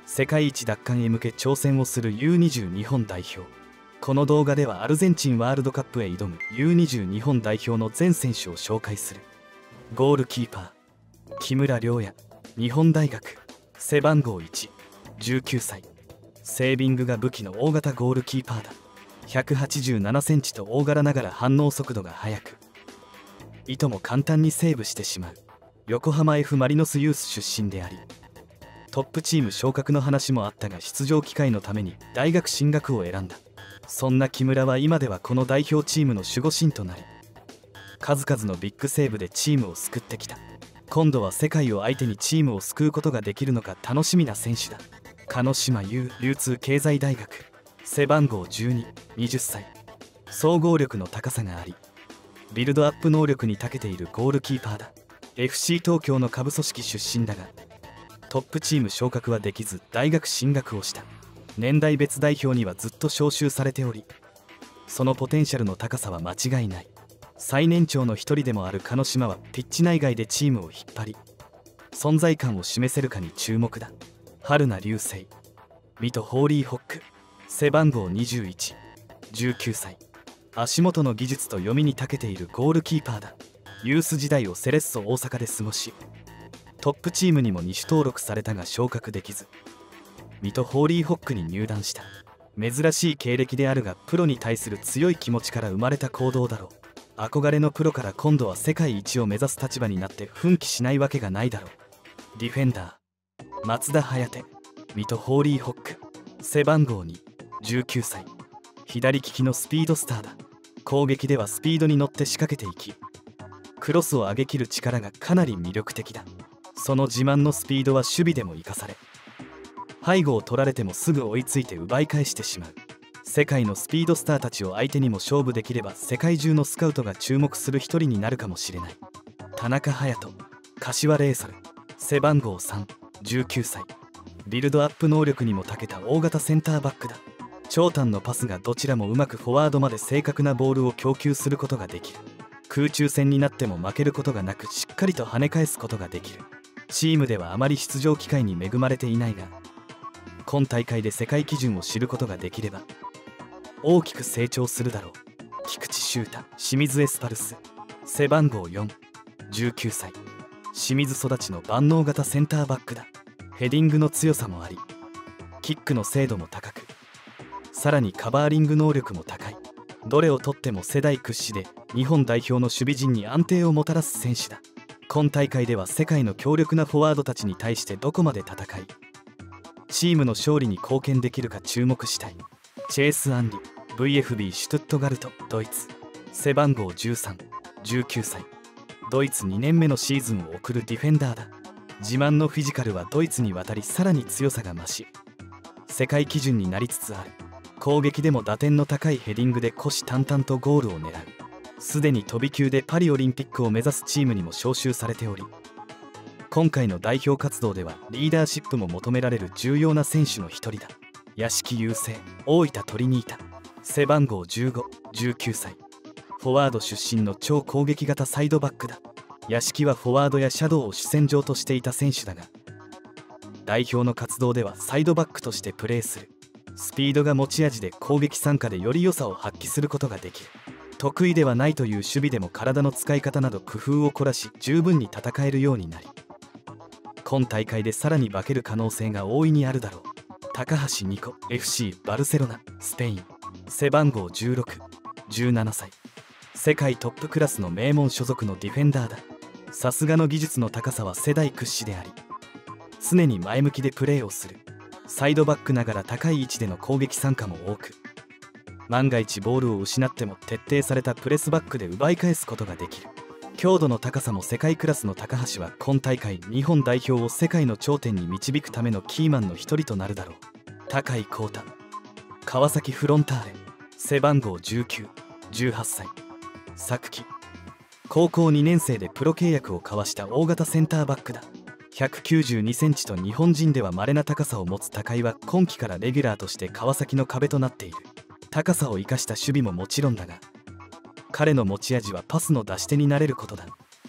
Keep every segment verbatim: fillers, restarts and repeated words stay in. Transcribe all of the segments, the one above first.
世界一奪還へ向け挑戦をする ユーにじゅう 日本代表。この動画ではアルゼンチンワールドカップへ挑む ユーにじゅう 日本代表の全選手を紹介する。ゴールキーパー木村良也、日本大学、背番号いち、じゅうきゅうさい。セービングが武器の大型ゴールキーパーだ。ひゃくはちじゅうななセンチと大柄ながら反応速度が速く、いとも簡単にセーブしてしまう横浜 F マリノスユース出身であり、トップチーム昇格の話もあったが出場機会のために大学進学を選んだ。そんな木村は今ではこの代表チームの守護神となり、数々のビッグセーブでチームを救ってきた。今度は世界を相手にチームを救うことができるのか楽しみな選手だ。鹿島優流通経済大学、背番号じゅうに、はたち。総合力の高さがあり、ビルドアップ能力に長けているゴールキーパーだ。 エフシー 東京の下部組織出身だが、トップチーム昇格はできず大学進学をした。年代別代表にはずっと招集されており、そのポテンシャルの高さは間違いない。最年長の一人でもある鹿島はピッチ内外でチームを引っ張り、存在感を示せるかに注目だ。春名流星、水戸ホーリーホック、背番号にじゅういち、じゅうきゅうさい。足元の技術と読みに長けているゴールキーパーだ。ユース時代をセレッソ大阪で過ごし、トップチームにもに種登録されたが昇格できず、水戸ホーリーホックに入団した。珍しい経歴であるが、プロに対する強い気持ちから生まれた行動だろう。憧れのプロから今度は世界一を目指す立場になって奮起しないわけがないだろう。ディフェンダー松田颯、水戸ホーリーホック、背番号に、じゅうきゅうさい。左利きのスピードスターだ。攻撃ではスピードに乗って仕掛けていき、クロスを上げきる力がかなり魅力的だ。その自慢のスピードは守備でも生かされ、背後を取られてもすぐ追いついて奪い返してしまう。世界のスピードスターたちを相手にも勝負できれば世界中のスカウトが注目する一人になるかもしれない。田中隼人、柏レイソル、背番号さん、じゅうきゅうさい。ビルドアップ能力にも長けた大型センターバックだ。長短のパスがどちらもうまくフォワードまで正確なボールを供給することができる。空中戦になっても負けることがなく、しっかりと跳ね返すことができる。チームではあまり出場機会に恵まれていないが、今大会で世界基準を知ることができれば大きく成長するだろう。菊池秀太、清水エスパルス、背番号よん、じゅうきゅうさい。清水育ちの万能型センターバックだ。ヘディングの強さもあり、キックの精度も高く、さらにカバーリング能力も高い。どれをとっても世代屈指で日本代表の守備陣に安定をもたらす選手だ。今大会では世界の強力なフォワードたちに対してどこまで戦い、チームの勝利に貢献できるか注目したい。チェイス・アンリ、ブイエフビー シュトゥットガルト、ドイツ、背番号じゅうさん、じゅうきゅうさい。ドイツにねんめのシーズンを送るディフェンダーだ。自慢のフィジカルはドイツに渡り、さらに強さが増し、世界基準になりつつある。攻撃でも打点の高いヘディングで虎視眈々とゴールを狙う。すでに飛び級でパリオリンピックを目指すチームにも招集されており、今回の代表活動ではリーダーシップも求められる重要な選手の一人だ。屋敷雄星、大分トリニータ、背番号じゅうご、じゅうきゅうさい。フォワード出身の超攻撃型サイドバックだ。屋敷はフォワードやシャドウを主戦場としていた選手だが、代表の活動ではサイドバックとしてプレーする。スピードが持ち味で攻撃参加でより良さを発揮することができる。得意ではないという守備でも体の使い方など工夫を凝らし、十分に戦えるようになり、今大会でさらに化ける可能性が大いにあるだろう。高橋ニコ、 エフシー バルセロナ、スペイン、背番号じゅうろく、じゅうななさい。世界トップクラスの名門所属のディフェンダーだ。さすがの技術の高さは世代屈指であり、常に前向きでプレーをする。サイドバックながら高い位置での攻撃参加も多く、万が一ボールを失っても徹底されたプレスバックで奪い返すことができる。強度の高さも世界クラスの高橋は今大会日本代表を世界の頂点に導くためのキーマンの一人となるだろう。高井幸太、川崎フロンターレ、背番号じゅうきゅう、じゅうはっさい。昨季高校にねん生でプロ契約を交わした大型センターバックだ。ひゃくきゅうじゅうにセンチと日本人では稀な高さを持つ高井は今季からレギュラーとして川崎の壁となっている。高さを生かした守備ももちろんだが、彼の持ち味はパスの出し手になれることだ。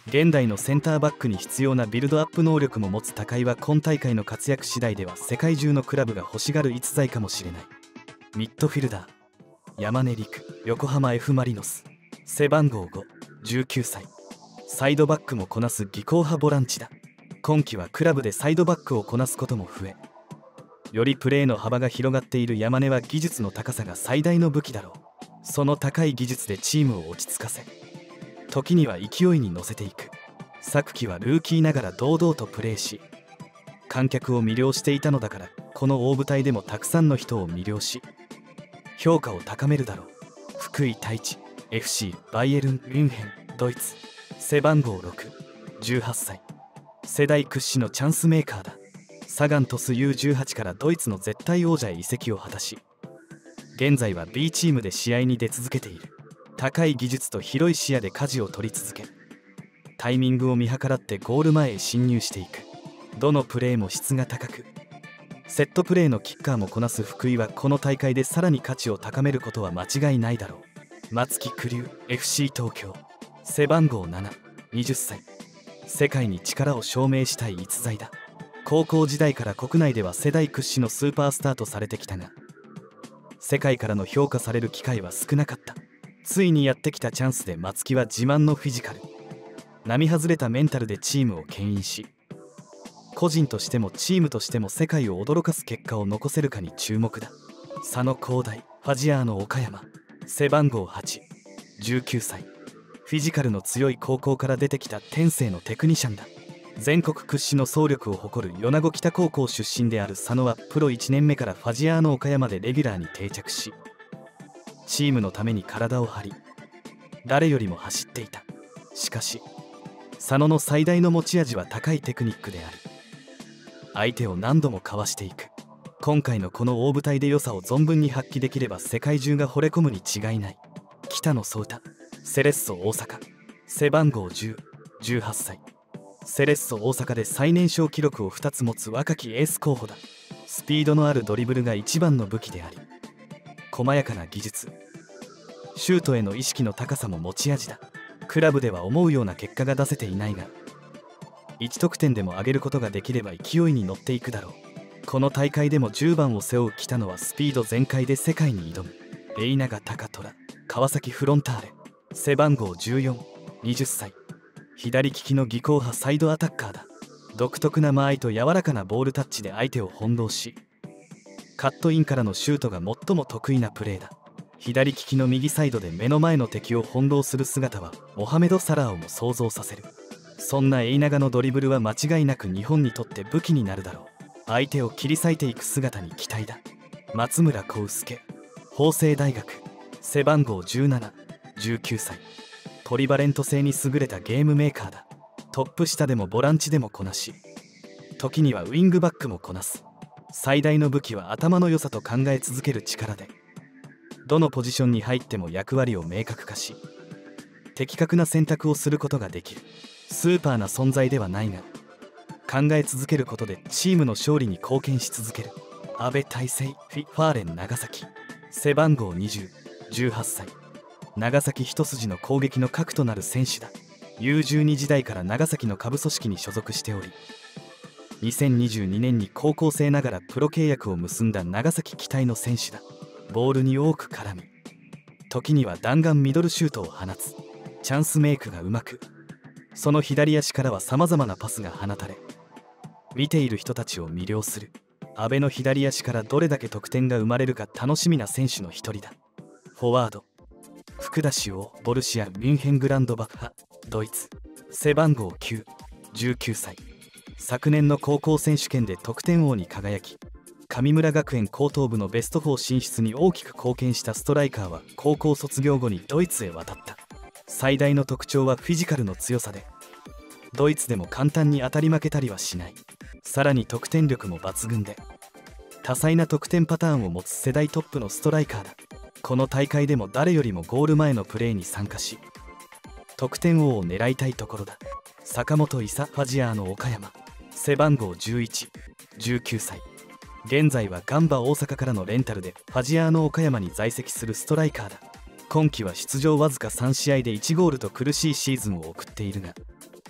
現代のセンターバックに必要なビルドアップ能力も持つ高井は今大会の活躍次第では世界中のクラブが欲しがる逸材かもしれない。ミッドフィルダー山根陸横浜 F マリノス背番号ご、じゅうきゅうさい。サイドバックもこなす技巧派ボランチだ。今季はクラブでサイドバックをこなすことも増え、よりプレーの幅が広がっている山根は技術の高さが最大の武器だろう。その高い技術でチームを落ち着かせ、時には勢いに乗せていく。昨季はルーキーながら堂々とプレーし、観客を魅了していたのだから、この大舞台でもたくさんの人を魅了し評価を高めるだろう。福井太一 エフシー バイエルン・ミュンヘンドイツ背番号ろく、じゅうはっさい。世代屈指のチャンスメーカーだ。サガン鳥栖 ユーじゅうはち からドイツの絶対王者へ移籍を果たし、現在は B チームで試合に出続けている。高い技術と広い視野で舵を取り続け、タイミングを見計らってゴール前へ侵入していく。どのプレーも質が高く、セットプレーのキッカーもこなす福井はこの大会でさらに価値を高めることは間違いないだろう。松木玖生 エフシー 東京背番号なな、はたち。世界に力を証明したい逸材だ。高校時代から国内では世代屈指のスーパースターとされてきたが、世界からの評価される機会は少なかった。ついにやってきたチャンスで松木は自慢のフィジカル、並外れたメンタルでチームを牽引し、個人としてもチームとしても世界を驚かす結果を残せるかに注目だ。佐野光大ファジアーノ岡山背番号はち、じゅうきゅうさい。フィジカルの強い高校から出てきた天性のテクニシャンだ。全国屈指の総力を誇る米子北高校出身である佐野はプロいちねんめからファジアーノ岡山でレギュラーに定着し、チームのために体を張り、誰よりも走っていた。しかし佐野の最大の持ち味は高いテクニックである。相手を何度もかわしていく。今回のこの大舞台で良さを存分に発揮できれば世界中が惚れ込むに違いない。北野颯太セレッソ大阪背番号じゅう、じゅうはっさい。セレッソ大阪で最年少記録をふたつ持つ若きエース候補だ。スピードのあるドリブルが一番の武器であり、細やかな技術、シュートへの意識の高さも持ち味だ。クラブでは思うような結果が出せていないが、いち得点でも上げることができれば勢いに乗っていくだろう。この大会でもじゅうばんを背負う北野はスピード全開で世界に挑む。永永高虎川崎フロンターレ背番号じゅうよん、はたち。左利きの技巧派サイドアタッカーだ。独特な間合いと柔らかなボールタッチで相手を翻弄し、カットインからのシュートが最も得意なプレーだ。左利きの右サイドで目の前の敵を翻弄する姿はモハメド・サラーをも想像させる。そんな永長のドリブルは間違いなく日本にとって武器になるだろう。相手を切り裂いていく姿に期待だ。松村幸介法政大学背番号じゅうなな、じゅうきゅうさい。ポリバレント性に優れたゲームメーカーだ。トップ下でもボランチでもこなし、時にはウィングバックもこなす。最大の武器は頭の良さと考え続ける力で、どのポジションに入っても役割を明確化し、的確な選択をすることができる。スーパーな存在ではないが、考え続けることでチームの勝利に貢献し続ける。阿部大成フィ・ファーレン長崎背番号にじゅう、じゅうはっさい。長崎一筋の攻撃の核となる選手だ。ユーじゅうに 時代から長崎の下部組織に所属しており、にせんにじゅうにねんに高校生ながらプロ契約を結んだ長崎期待の選手だ。ボールに多く絡み、時には弾丸ミドルシュートを放つ。チャンスメイクがうまく、その左足からはさまざまなパスが放たれ、見ている人たちを魅了する。阿部の左足からどれだけ得点が生まれるか楽しみな選手の一人だ。フォワード福田師王ボルシア・ミュンヘングランドバッハドイツ背番号きゅう、じゅうきゅうさい。昨年の高校選手権で得点王に輝き、神村学園高等部のベストよん進出に大きく貢献したストライカーは高校卒業後にドイツへ渡った。最大の特徴はフィジカルの強さで、ドイツでも簡単に当たり負けたりはしない。さらに得点力も抜群で、多彩な得点パターンを持つ世代トップのストライカーだ。この大会でも誰よりもゴール前のプレーに参加し、得点王を狙いたいところだ。坂本勇ファジアーノ岡山背番号じゅういち、じゅうきゅうさい。現在はガンバ大阪からのレンタルでファジアーノ岡山に在籍するストライカーだ。今季は出場わずかさんしあいでいちゴールと苦しいシーズンを送っているが、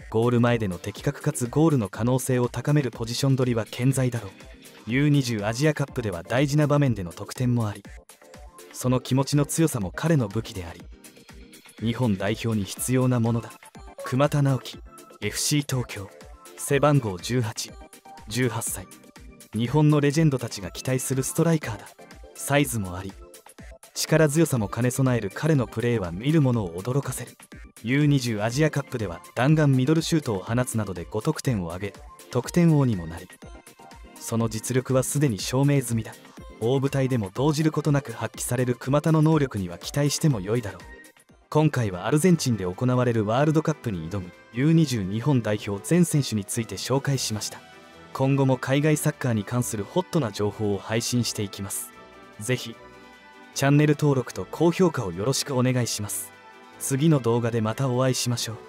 ゴール前での的確かつゴールの可能性を高めるポジション取りは健在だろう。 ユーにじゅう アジアカップでは大事な場面での得点もあり、その気持ちの強さも彼の武器であり、日本代表に必要なものだ。熊田直樹 エフシー 東京、背番号じゅうはち、じゅうはっさい、日本のレジェンドたちが期待するストライカーだ。サイズもあり、力強さも兼ね備える彼のプレーは見る者を驚かせる。 ユーにじゅう アジアカップでは弾丸ミドルシュートを放つなどでご得点を挙げ、得点王にもなり、その実力はすでに証明済みだ。大舞台でも動じることなく発揮される熊田の能力には期待しても良いだろう。今回はアルゼンチンで行われるワールドカップに挑む ユーにじゅう 日本代表全選手について紹介しました。今後も海外サッカーに関するホットな情報を配信していきます。ぜひチャンネル登録と高評価をよろしくお願いします。次の動画でまたお会いしましょう。